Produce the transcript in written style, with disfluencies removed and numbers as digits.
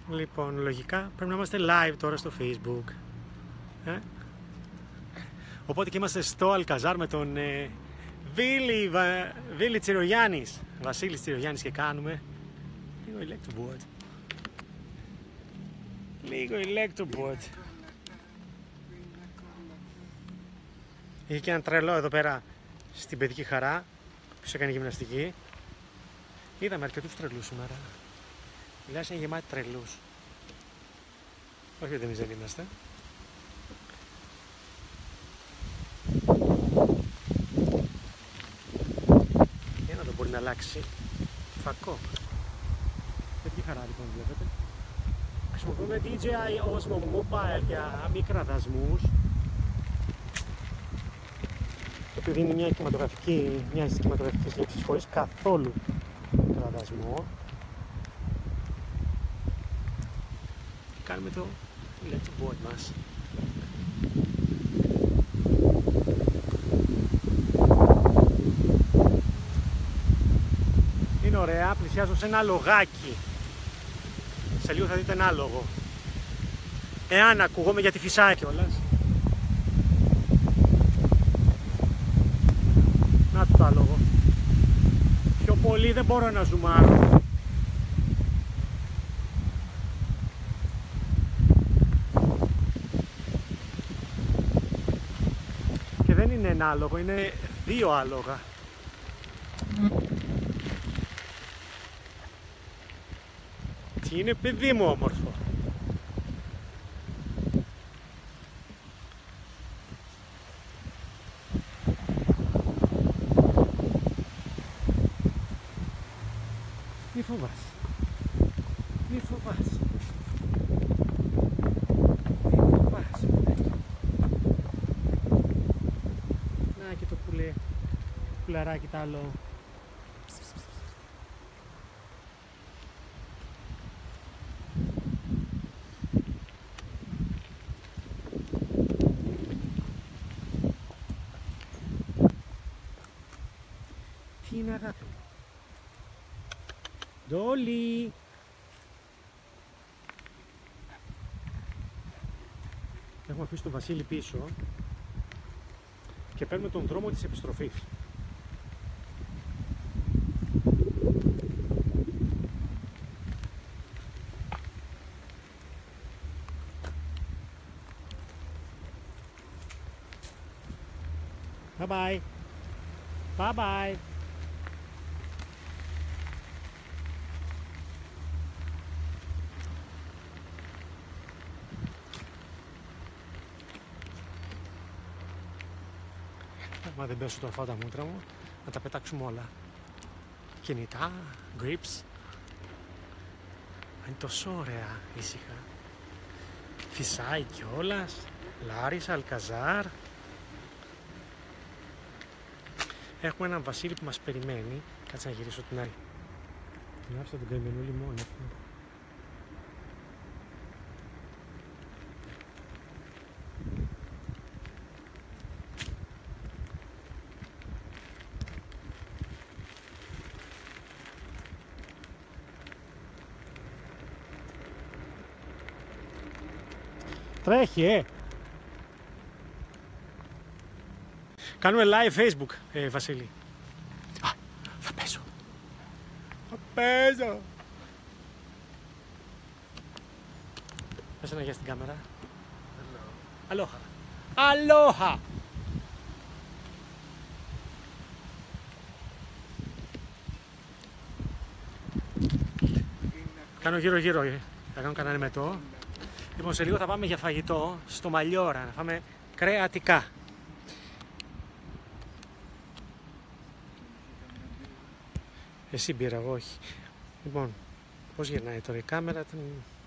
Λοιπόν, λογικά πρέπει να είμαστε live τώρα στο Facebook. Οπότε και είμαστε στο Αλκαζάρ με τον Βίλη Τσιρογιάννης, Βασίλης Τσιρογιάννης, και κάνουμε λίγο electroboard. Λίγο electroboard. Είχε και ένα τρελό εδώ πέρα στην Παιδική Χαρά που σε έκανε γυμναστική. Είδαμε αρκετούς τρελούς σήμερα. Η Λάρισα είναι γεμάτη τρελούς. Όχι ότι εμείς δεν είμαστε. Ένα το μπορεί να αλλάξει φακό. Παιδική Χαρά λοιπόν βλέπετε. Χρησιμοποιούμε DJI Osmo Mobile για μικραδασμούς. Του δίνει μια κινηματογραφική λήψη χωρίς καθόλου κραδασμό. Και κάνουμε το electroboard μας. Είναι ωραία, πλησιάζω σε ένα λογάκι. Σε λίγο θα δείτε ένα άλογο. Εάν ακούγομαι, γιατί φυσάει κιόλας. Να το άλογο. Πιο πολύ δεν μπορώ να ζουμάρω. Και δεν είναι ένα άλογο, είναι δύο άλογα. Τι είναι, παιδί μου, όμορφο. Μη φοβάσαι. Μη φοβάσαι. Μη φοβάσαι. Να και το πουλαράκι τ' άλλο. Τι είναι, αγάπη μου? Ντόλι! Έχουμε αφήσει τον Βασίλη πίσω και παίρνουμε τον δρόμο της επιστροφής. Bye bye! Bye bye! Μα δεν πέσω τώρα τα μούτρα μου, να τα πετάξουμε όλα. Κινητά, grips. Είναι τόσο ωραία, ήσυχα. Φυσάει κιόλας. Λάρισα, Αλκαζάρ. Έχουμε έναν Βασίλη που μας περιμένει. Κάτσε να γυρίσω την άλλη. Την άφησα τον καημενούλη μόνο. Τρέχει, Κάνουμε live Facebook, Βασίλη. Α, θα πέσω. Θα πέσω. Πες ένα γεια στην κάμερα. Αλόχα. Αλόχα. Κάνω γύρω-γύρω, θα κάνω κανένα μετό. Λοιπόν, σε λίγο θα πάμε για φαγητό στο Μαλιόρα, να φάμε κρεατικά. Εσύ μπήρα, εγώ όχι. Λοιπόν, πώς γυρνάει τώρα η κάμερα?